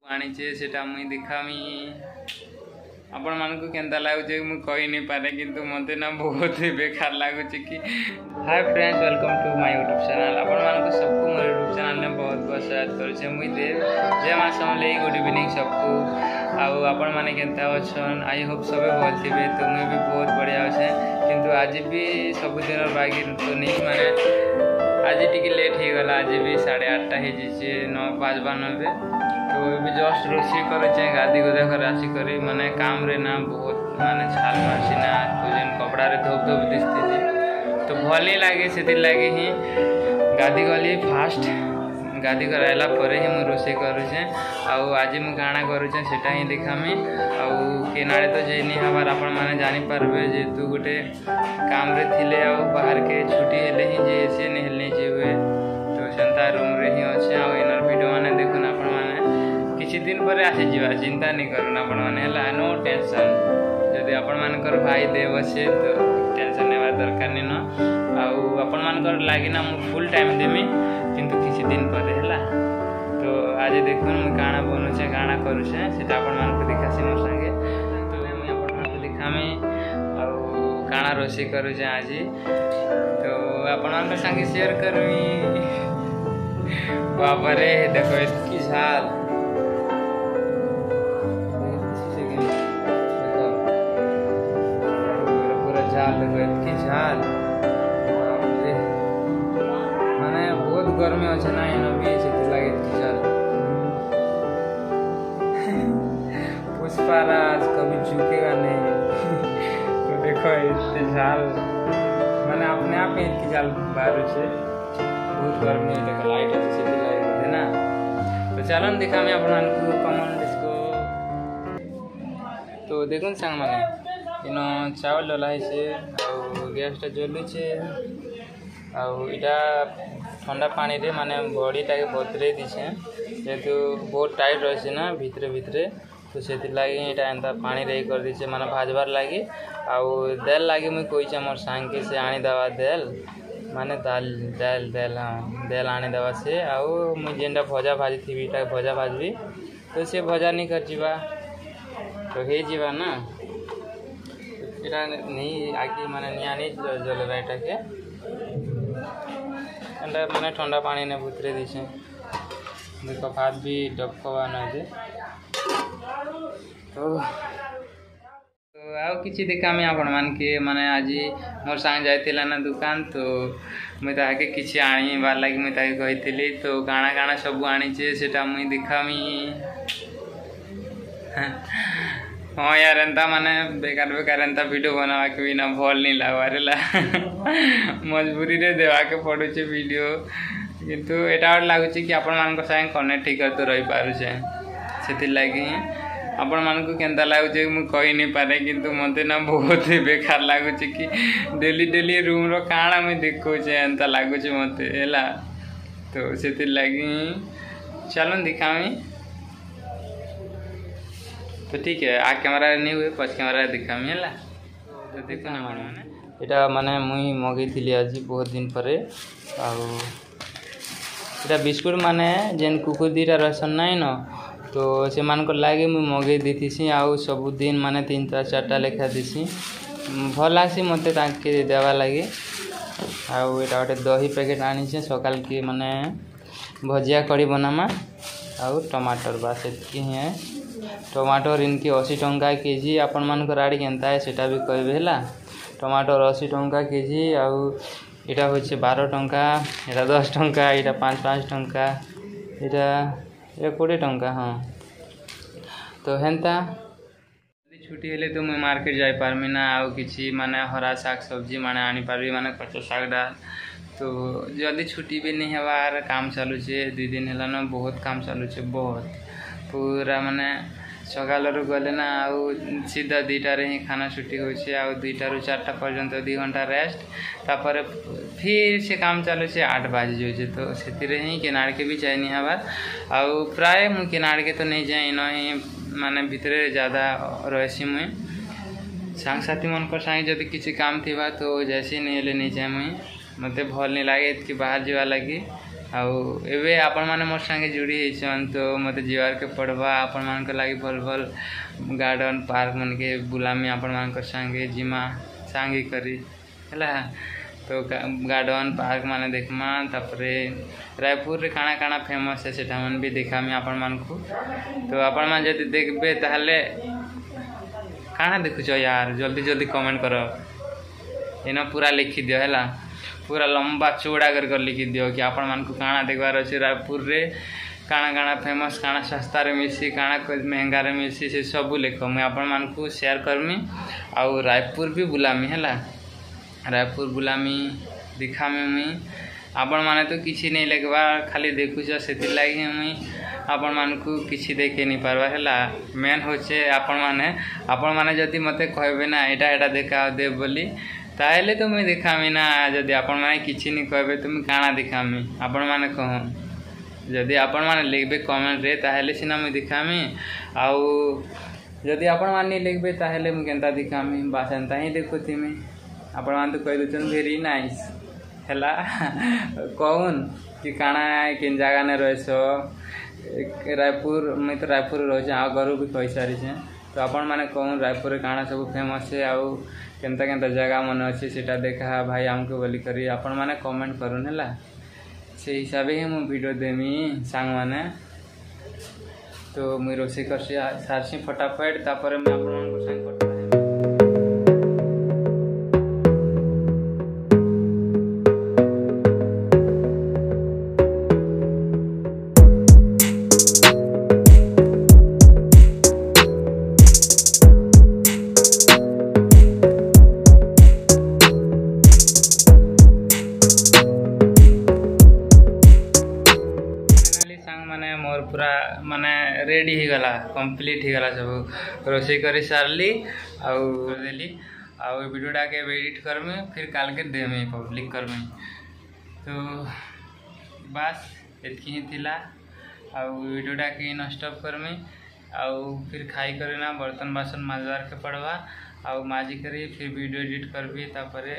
आनीचे सेटा मुई देखामी आपण मानक केंता लागुचे मु कहि नहीं पारे किंतु मते ना बहुत ही बेकार लागुचे कि hi friends welcome to my YouTube channel आपण मानक सबको मोर यूट्यूब चैनल में बहुत बहुत स्वागत करूचे मुई देव जय मां समले गुड इवनिंग सबको आउ आपण माने केंता अछन आई होप सबे भल थिबे तो मुई भी बहुत बढ़िया अछे किंतु आज भी सब दिन बागी तो नहीं माने आज टिके लेट हो गला आज भी 8:30 हो जिचे 9:59 तो भी जस्ट रोषे करे गादी गुदा कर आसी करी माने काम रे ना बहुत माने छाल मारसी ना तो जेन कपड़ा रे धोप धोप दिसती तो भल ही लगे से लगे ही गादी गली फास्ट गादी कराला परे ही मु रोषे करुचे आउ आज मु गाना करुचे सेटा ही देखामी आउ केनाडे तो जे नहीं हबार आपण माने जानि पारबे जे तू गोटे काम रे थिले आउ बाहर के छुट्टी हेले ही जे से नहीं हेले जेबे तो सेंता रूम रे ही अछि आउ इनर वीडियो माने देखुन आपण माने किछि दिन पर आसी जीवा चिंता नहीं करन आपण माने हला नो टेंशन जदि आपण मानकर भाई देव से तो टेंशन नेवा दरकार नहीं न आउ आपण मानकर लागि ना मु फुल टाइम देमी किंतु किछि दिन पर हला तो आज देखुन मु गाना बनुछे गाना करूछे सेटा आपण मानक देखासी मोर संगे तो मैं आपण मानक देखामी आउ गाना रोसी करूछे आज तो आपण मानक संगे शेयर करमी बाबा रे देखो इसकी झाल झाल देखो इसकी झाल माने बहुत गर्मी अच्छे ना इन भी लगे इसकी झाल पुष्पाराज कभी झुकेगा नहीं तो देखो इसकी झाल माने अपने आप में इसकी झाल बाहर से बहुत गर्मी है देखो लाइट अच्छे से लगे ना तो चलो देखा मैं अपन कमन इसको तो देखो संग माने इनो चावल डलाई से गैस टा जलुचे आटा ठंडा पानी रे माने बॉडीटा के बतरे दीछे जेहेतु बहुत टाइट रही ना भितरे भितरे तो से लगे यहाँ एंता पानी रे कर दीछे माने भाजबार लगी आउ देल लगे मुझे कहीचे मोर सांग के से आनी दवा देल माने दाल दाल देल हाँ देल आनी दवा से आउ मुझे जेनटा भजा भाजी थी भजा भाजबी तो से भजा नहीं कर जीवा तो हे जीवा ना इटा नहीं आगे माने निया नहीं जल रहा के एंटा माने ठंडा पानी ने भुतरे दीछे देखो भात भी डबकवा न जे तो आउ किछि देखामी आपण मान के माने आज मोर संग जाइतिला ना दुकान तो मैं ताके किछि आनी बार लागी मैं ताके कहितिली तो गाना गाना सब आनी छे सेटा मुई देखामी हाँ यार एंता माने बेकार बेकार एंता वीडियो बनावा के बिना भल नहीं लागवारेला मजबूरी रे देवा के पड़ुचे वीडियो किंतु एटा और लागुचे कि आपण मानक संग कनेक्ट ठीक तो रही पारुचे सेति लागी आपण मानक केंता लागुचे मु कहि नहीं पारे किंतु मते ना बहुत ही बेकार लागुचे कि डेली डेली रूम रो काना में देखोचे एंता लागुचे मते एला तो सेति लागी चलो दिखामी तो ठीक है आ कैमरा नहीं हुए पछ कैमरा दिखामी है तो देखो ना माने एटा माने मुई मगई थिली आज बहुत दिन परे आउ एटा बिस्कुट माने जेन कुकुर दीटा रसन नाइ न तो से मान को लागे मुई मगई देतीसी आउ सब दिन माने 3टा 4टा लेखा देसी भल लासी मते ताके देवा लागे आउ एटा गोटे दही पैकेट आनी छे सकाल के माने भजिया कड़ी बनामा आउ टमाटर बास एतकी है टमाटर इनकी 80 टंका केजी आपण मानकर आड़ी केनता है सेटा भी कहबे हला टमाटर 80 टंका केजी आउ एटा होचे 12 टंका एटा 10 टंका एटा 5 टंका एटा 20 टंका हाँ तो हेंता छुट्टी हेले तो मैं मार्केट जाई पारमी ना आउ किछि माने हरा साग सब्जी माने आनी पारबी माने कच्चा साग डाल तो जल्दी छुट्टी भी नहीं हबार काम चालू छे 2 दिन हला ना बहुत काम चालू छे बहुत पूरा माने सकाल गले ना आउ सीधा 2टारे ही खाना छुट्टी होचे आउ 2टा रु 4टा पर्यंत 2 घंटा रेस्ट तापर फिर से काम चालू छे 8 बजे जोचे तो सेतिरे ही केनाड़ के भी जाय नहीं हबार आउ प्राय मु केनाड़ के तो नहीं जाय नहीं माने भितरे ज़्यादा रहसी मुई सांग साथी मन को संगे जदि किसी काम थिबा तो जैसे नहीं हेले नहीं जाय मुई मते भल नहीं लागे इतकी बाहर जीवा लगी आउ एवे आपण माने मोर संगे जुड़ी होइछन तो मते जीवार के पड़वा आपण मान के लागि भल भल गार्डन पार्क मन के बुलामी आपण मान के संगे जिमा सांगी करी हला। तो गार्डन पार्क माने देखमा तापरे रायपुर रे काना काना फेमस है सेटा मन भी देखामी आपण मान को। तो आपण मान जदि देखबे ताहले काना देखुछ यार जल्दी जल्दी कमेंट करो एना पूरा लिखि दियो हला पूरा लंबा चौड़ा कर लिखि दियो कि आपण मान को काना देखबार अछि रायपुर रे काना काना फेमस काना सस्ता रे मिसी काना महंगा रे मिसी से सब लिख मैं आपण मान को शेयर करमी आउ रायपुर भी बुलामी हला। रायपुर बुलामी दिखामी मुई आपण माने तो किसी नहीं लगवा खाली देखुछ सेति लागि मुई आपण मान को किसी देखे नहीं पारबा हला। मेन होचे आपण माने जदि मते कहबे ना एटा एटा देखा दे बोली ताहले तो मुई देखामी ना जदि आपण माने किसी नहीं कहबे तो मुई काना देखामी आपण माने कहो जदि आपण माने लिखबे कमेंट रे ताहले सिना मुई देखामी आउ जदि आपण माने लिखबे ताहले मुई केनता देखामी बास एंता ही देखुथि मी आपण मान तो कहि दचन वेरी नाइस हला कौन कि काना किन जगह ने रहसो रायपुर मैं तो रायपुर रह आ घर भी कही सारी छे। तो आपण माने कौन रायपुर काना सब फेमस है आउ केनता केनता जगह मन अच्छे सेटा देखा भाई आमको बोली करी आपण माने कमेंट करूँ है से हिसाब ही मुझे वीडियो देमी सांग माने। तो मुझे रोसे कर सारसी फटाफट तापर मैं आपण संग करता मोर पूरा माने रेडी ही गला कंप्लीट ही गला सब रोसे करी सारली आउ देली आउ वीडियोटा के एडिट करमी फिर काल के देमी पब्लिक करमी। तो बस एतकी ही थिला आउ वीडियोटा के न स्टॉप करमी आउ फिर खाई करना बर्तन बासन माजवार के पड़वा आउ माजी करी फिर वीडियो एडिट करबी तापरे।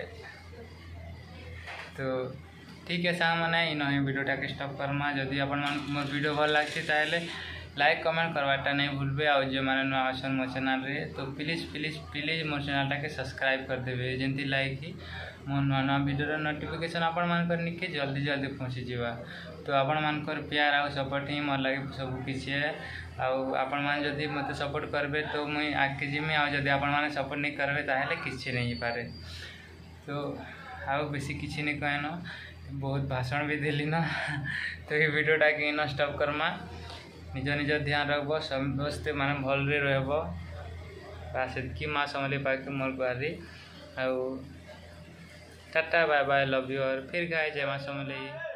तो ठीक है सांग मैंने इन वीडियोटा के स्टॉप करमा जदि अपन मोर वीडियो भल लगे ताहले लाइक कमेंट करवाटा नहीं भूलबे आउ जो माने नुआ आसन मो चैनल रे तो प्लीज प्लीज प्लीज मोर चैनलटा के सब्सक्राइब कर देबे जेंति लाइक कि मोर नुआ नुआ वीडियो नोटिफिकेशन आपण मान कर निके जल्दी जल्दी पहुंची जीवा। तो आपण मान कर प्यार आउ सपोर्ट ही मोर लगे सब किछि है आउ आपण मान जदि मते सपोर्ट करबे तो मुई आके जिमी आउ जदि आपण मान सपोर्ट नहीं करबे ताहले किछि नहीं पारे। तो आउ बेसी किछि नहीं कहनो बहुत भाषण भी देली ना। तो ये वीडियोटा के इन स्टॉप करमा निज निज ध्यान रखब समस्ते माने भल रे रहब बस एतकी माँ समले पाके मोर गुहारी आउ tata bye bye love you और फिर गाय जय माँ समले।